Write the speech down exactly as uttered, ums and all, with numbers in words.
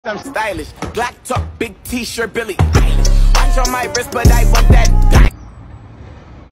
I'm stylish. Black top, big t-shirt, Billy Eilish. Watch on my wrist, but I want that